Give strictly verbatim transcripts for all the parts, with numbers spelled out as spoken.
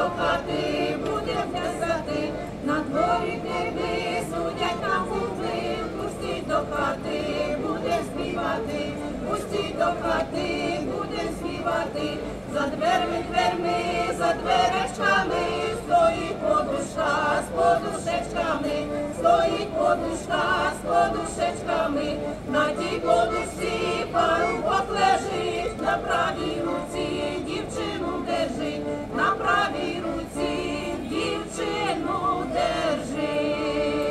хати, будем плясати, на дворі гриби, судять нам губи, пустіть до хати, будем співати, пустіть до хати, будем співати, за дверми, дверми, за дверечками, стоїть подушка з подушечками, стоїть подушка з подушечками, на тій подушці парубок лежить, на правій руці дівчину держить, на правій руці дівчину держить.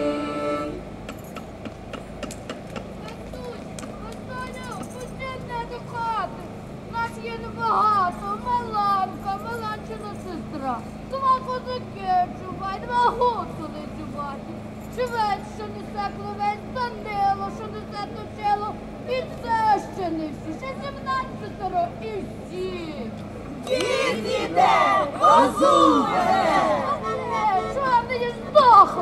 Василю, пустіть мене до хати. Нас є небагато, Маланка, Маланчина сестра. Два козаки чубай, два гуцули чубаті. Швець, що несе кловець, Данило, що несе точило, і це ще не всі, ще сімнадцятеро і всі. Дід іде, козу веде. Але чорний здохло.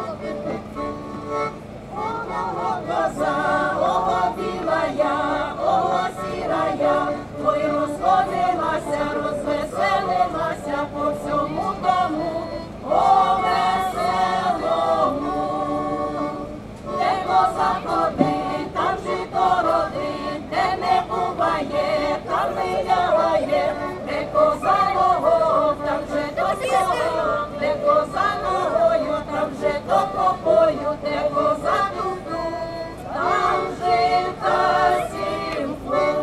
Ого коза, ого білая, ого сірая, ой розходилася, розвеселилася по всьому дому, по веселому. Де коза ходить, там жито родить, де не буває, там не лягає, де коза ногою, там же до цього, де коза ногою, там же до копою, де коза туду, там жита сімку.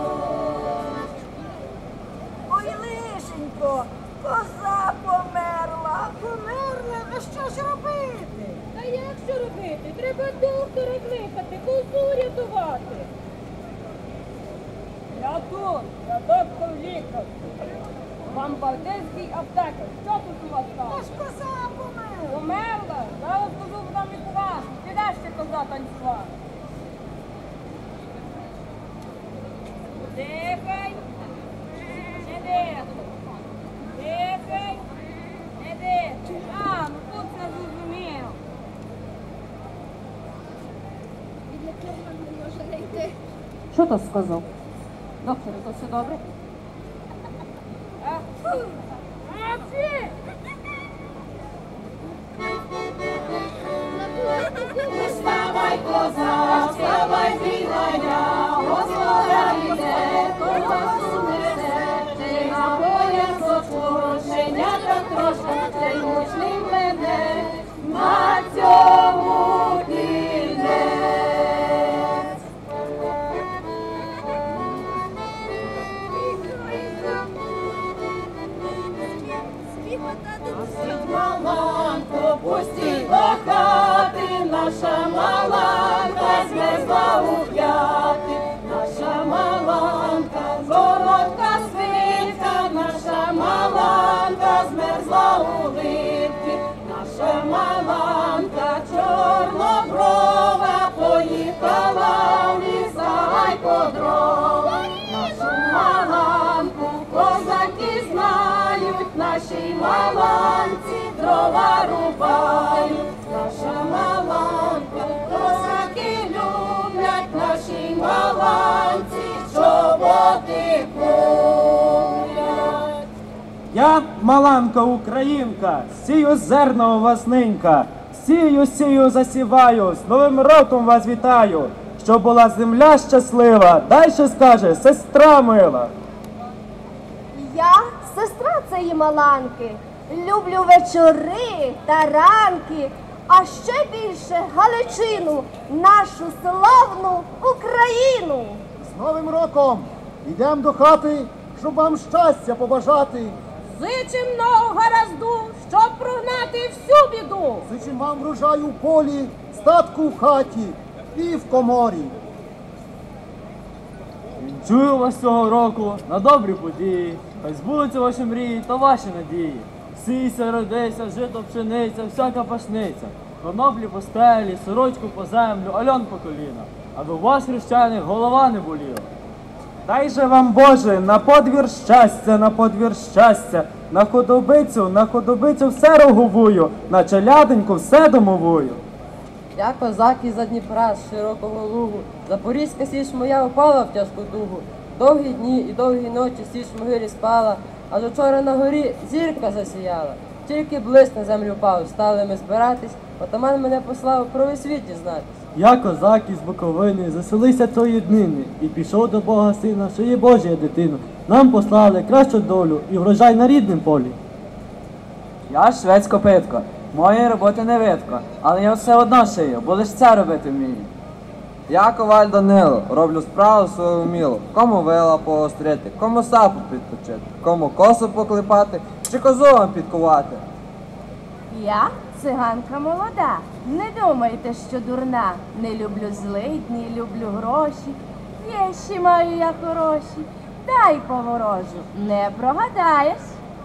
Ой, лишенько, коза померла. Померла? А що ж робити? Та як що робити? Треба доктора кликати, козу рятувати. Я тут, я доктор лікар. Вам балтійський аптекар. Що тут у вас Та там? ж коза померла. Померла? Зараз козу будемо лікувати. Піде ще коза танцювати. Дихай. Не дихай. Дихай. Не дихай. А, ну тут не зрозумів. Що то сказав? Доктор, то все добре? Молодці! Вставай, коза, вставай, білая, Господа йде, козу несе, ти на поясочку, щенята трошка, цей мучний мене, на цьому кінець. Пустіть Маланку, пустіть до хати, наша Маланка змерзла у п'яти, наша Маланка, коротка свитка, наша Маланка змерзла у липці, наша Маланка чорноброва поїхала в лісай по дрова, нашу Маланку козаки знають, нашій Маланці дрова рубають, наша Маланка козаки люблять, нашій Маланці чоботи куплять. Я, Маланка Українка, сію зерна у вас ненька, сію, сію, засіваю, з Новим роком вас вітаю, щоб була земля щаслива, дальше скаже сестра мила. Я сестра цієї Маланки, люблю вечори та ранки, а ще більше Галичину, нашу славну Україну. З Новим роком! Йдемо до хати, щоб вам щастя побажати. Зичим много гаразду, щоб прогнати всю біду. Зичим вам врожаю в полі, статку в хаті і в коморі. Чую вас цього року на добрі події, хай збудуться ваші мрії та ваші надії. Сійся, родися, жито, пшениця, всяка пашниця, коноплі по стелі, сорочку по землю, альон по коліна, аби у вас, хрещаних, голова не боліла. Дай же вам, Боже, на подвір щастя, на подвір щастя, на худобицю, на худобицю все роговую, на челяденьку все домовую. Я козак із-за Дніпра, з широкого лугу, Запорізька січ моя упала в тяжку дугу. Довгі дні і довгі ночі січ в могилі спала, аж учора на горі зірка засіяла. Тільки блиск на землю впав, стали ми збиратись, отаман мене послав про весь світ дізнатись. Я козак із Буковини, заселися тої днини, і пішов до Бога сина, що є Божія дитину. Нам послали кращу долю і врожай на ріднім полі. Я швець копитко, моєї роботи не видко, але я все одно шию, бо лиш це робити вмію. Я коваль Данило, роблю справу свою вмілу. Кому вила поострити, кому сапу підточити, кому косу поклепати, чи козу вам підкувати. Я циганка молода. Не думайте, що дурна. Не люблю злидні, люблю гроші. Вєщі маю я хороші. Дай поворожу, не прогадаєш.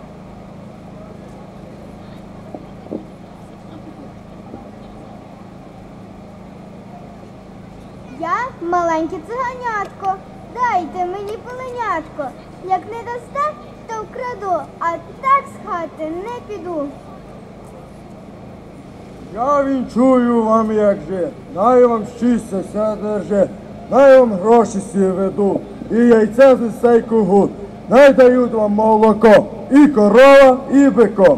Я маленьке циганятко, дайте мені поленятко. Як не дасте, то вкраду, а так з хати не піду. Я вінчую вам, як же, най вам щастя ся держи, най вам гроші сі веду, і яйця з сей кугут, най дають вам молоко, і корова, і бико.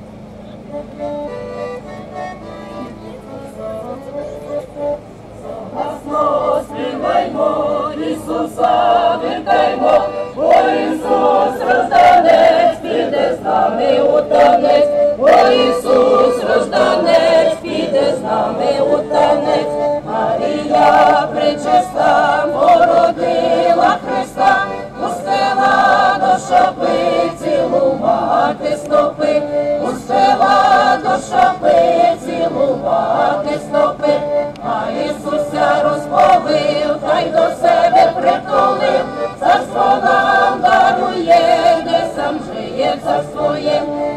Співаймо, Ісуса вітаймо, бо Ісус рожданець, піде з нами у танець, бо Ісус рожданець, піде з нами у танець. Марія пречиста породила Христа, пустила до шапи цілувати снопи, пустила до шапи цілувати снопи. А Ісуся розповів, та й до себе притулив, царство нам дарує, де сам жиє за своє.